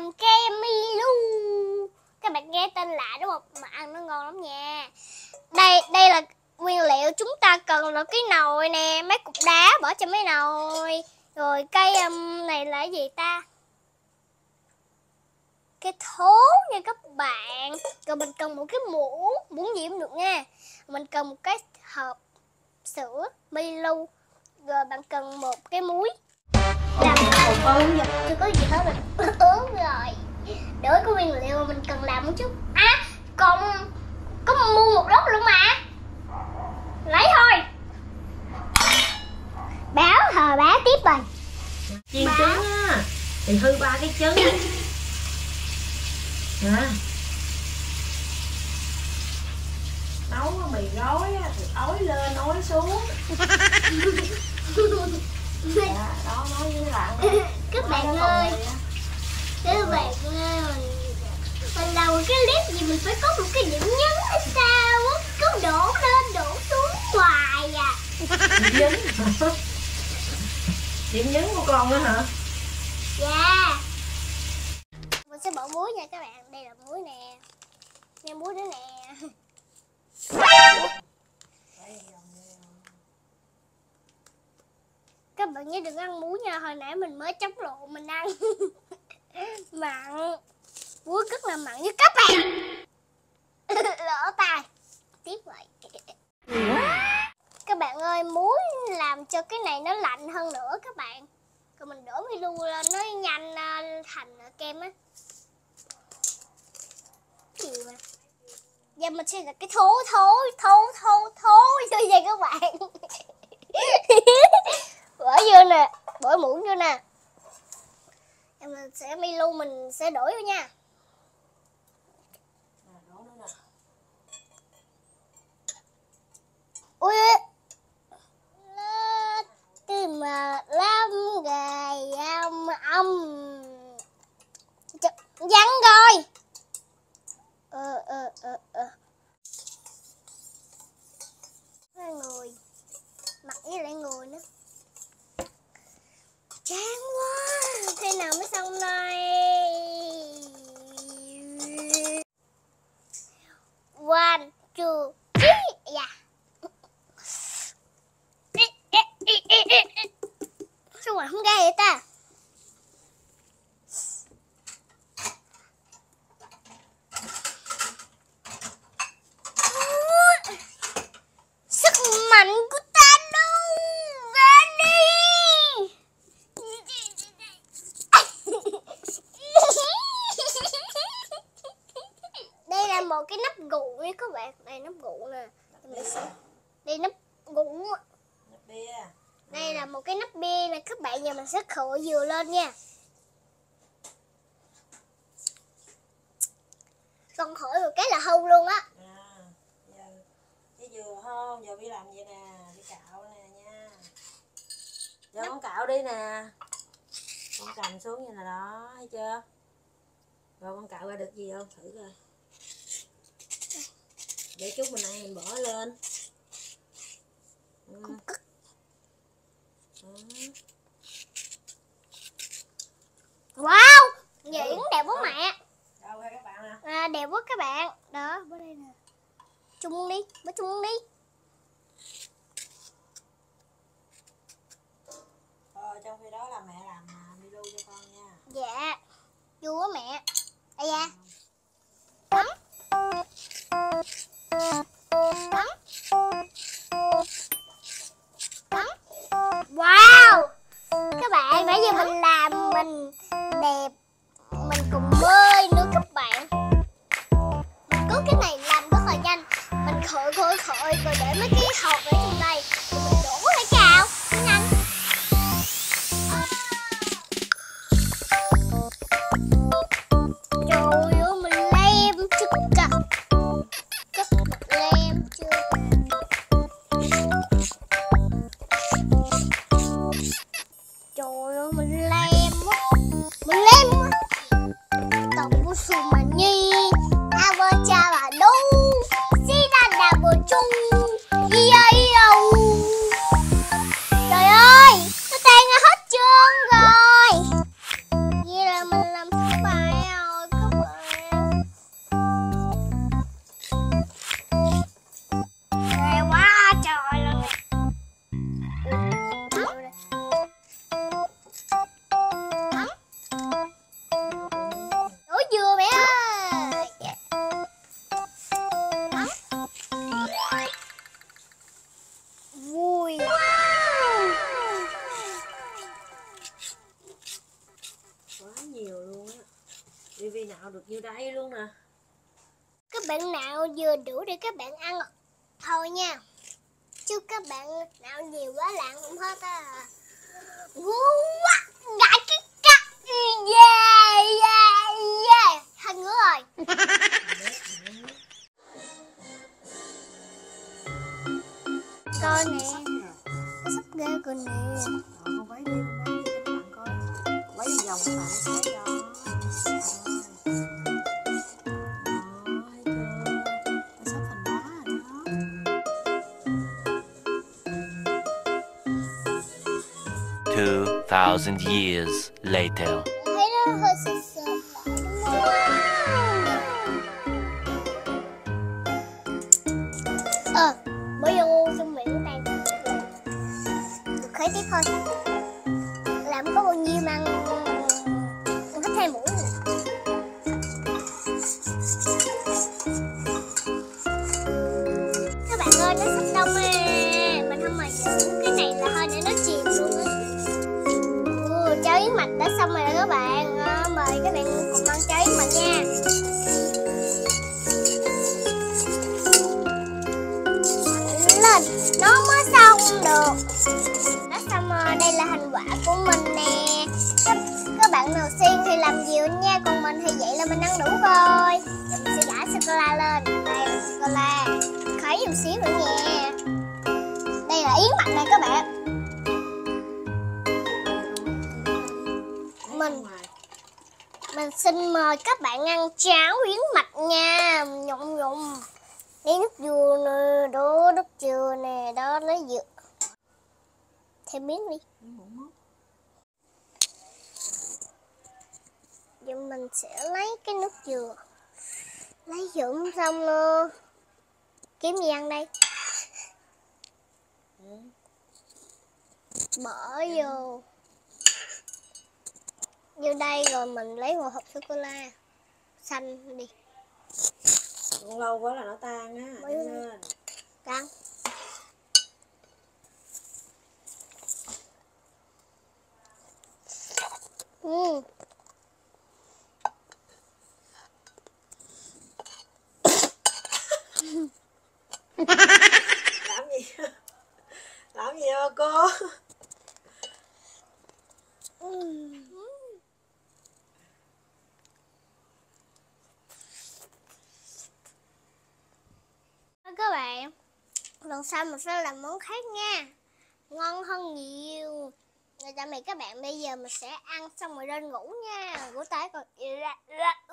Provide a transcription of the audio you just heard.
làm kem Milo. Các bạn nghe tên lạ đúng không? Mà ăn nó ngon lắm nha. Đây là nguyên liệu chúng ta cần là cái nồi nè, mấy cục đá bỏ trong mấy nồi. Rồi cây này là cái gì ta? Cái thố nha các bạn. Rồi mình cần một cái muỗng gì cũng được nha. Mình cần một cái hộp sữa Milo. Rồi bạn cần một cái muối. Làm hướng dẫn chưa có gì hết mình ướm rồi. Đối có nguyên liệu mà mình cần làm một chút. Còn có mua một lốc luôn mà. Lấy thôi. Báo tiếp rồi. Chiên trứng á thì hư 3 cái trứng hả? Nấu mì gói á thì ói lên ói xuống. Dạ, đó nói với bạn Các bạn ơi, mình làm một cái clip gì mình phải có một cái điểm nhấn hay sao á, cứ đổ lên đổ xuống hoài à. Điểm nhấn hả? Điểm nhấn của con đó hả? Dạ. Mình sẽ bỏ muối nha các bạn, đây là muối nè, nêm muối nữa nè. Các bạn nhớ đừng ăn muối nha, hồi nãy mình mới chấm lộn mình ăn. Mặn, muối rất là mặn với các bạn. Lỡ tay. Tiếp vậy. Các bạn ơi, muối làm cho cái này nó lạnh hơn nữa các bạn. Rồi mình đổ Milo lên nó nhanh thành kem á. Gì mà. Giờ mình sẽ là cái thố như vậy các bạn. Bỏ vô nè, bỏ muỗng vô nè. Mình sẽ Milo mình sẽ đổ vô nha. Ui, tìm mà lắm gầy âm vắng rồi. Người mặt với lại người nữa chán quá, thế nào mới xong đây? One, two, three. Dạ. Sao mà không ra vậy ta? Sức mạnh của ta đâu ra đi. Đây là một cái nắp gụ nha các bạn. Đây nắp gụ nè. Đây nắp gụ. Đây là một cái nắp bia nè các bạn. Giờ mình sẽ khều dừa lên nha. Con khỏi một cái là hâu luôn á. Cái dừa không, giờ đi làm vậy nè, đi cạo nè nha. Giờ con cạo đi nè. Con cầm xuống như là đó, thấy chưa? Rồi con cạo ra được gì không? Thử coi. Để chút mình ăn mình bỏ lên. Wow, vậy cũng đẹp quá mẹ. Đâu các bạn nè. Đẹp quá các bạn. Đó, bỏ đây nè. Chung đi, bỏ chung đi. Trong khi đó là mẹ làm Milo cho con nha. Dạ, vui quá mẹ. Ây da. Wow, các bạn, nãy giờ mình làm mình đẹp, mình còn bơi nữa các bạn. Mình cứ cái này làm rất là nhanh. Mình khởi rồi để mấy cái hộp ở trong đây. Rồi mình đổ lên cào, nhanh. Trời ơi, mình lem chứ cả. Chắc mình lem chưa. Trời ơi, mình lem quá. Tổng của sự mà nhi. Ava cha bà đu. Si ta đà bờ chung. Trời ơi, nó tan ra hết trơn rồi. Vậy là mình làm thất bại. Vivi nạo được nhiêu đây luôn nè. Các bạn nào vừa đủ để các bạn ăn thôi nha. Chứ các bạn nào nhiều quá lạng không hết á. Ngu quá, ngại cái cắt. Yeah, yeah, yeah. Thôi ngứa rồi. Coi nè, nó sắp ghê rồi nè. Con quấy đi cho các bạn coi. Quấy vòng các bạn thấy đó. Nó sắp thành đá rồi đó. 2,000 years later. Thấy nó hơi sơ sơ lại đúng không? Bây giờ ngu trong miệng tan. Được khởi tiếp thôi. Làm có bao nhiêu mà ăn hết 2 muỗng. Các bạn ơi, nó sắp đông à. Mình không mà giữ cái này là thôi để nó chìm luôn á. Cháo yến mạch đã xong rồi đó các bạn. Mời các bạn cùng ăn cháo yến mạch nha. Lên, nó mới xong được. Nó xong rồi, đây là thành quả của mình nè. Các bạn nào xiên thì làm nhiều nha, còn mình thì vậy là mình ăn đủ rồi. Giờ mình sẽ rải sô-cô-la lên. Đây là sô-cô-la. Khởi một xíu nữa nha. Đây là yến mạch này các bạn. Mình xin mời các bạn ăn cháo yến mạch nha. Nhộng nhộng. Lấy nước dừa nè, đó nước dừa nè, đó lấy dừa. Thêm miếng đi. Giờ mình sẽ lấy cái nước dừa. Lấy dừa xong luôn. Kiếm gì ăn đây? Bỏ vô đây rồi mình lấy một hộp sô-cô-la xanh đi. Còn lâu quá là nó tan á. Nên Tan. làm gì? Làm gì hả cô? Các bạn, lần sau mình sẽ làm món khác nha, ngon hơn nhiều. Rồi tạm biệt các bạn, bây giờ mình sẽ ăn xong rồi lên ngủ nha. Ngủ tới còn